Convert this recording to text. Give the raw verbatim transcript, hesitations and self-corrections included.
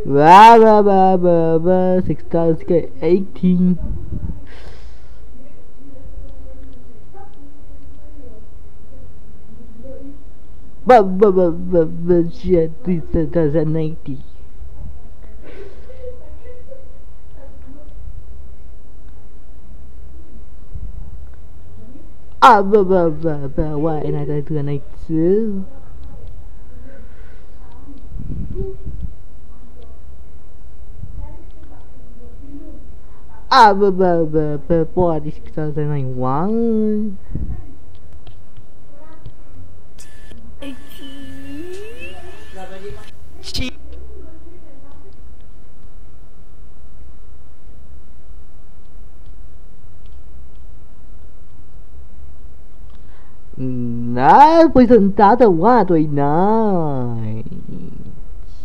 Blah blah blah blah blah. Six stars get eighteen. But but but but but shit, this doesn't ninety. Ah but but but but why another two ninety? Ah but but but but forty six thousand nine one. Nine percentado one twenty nine.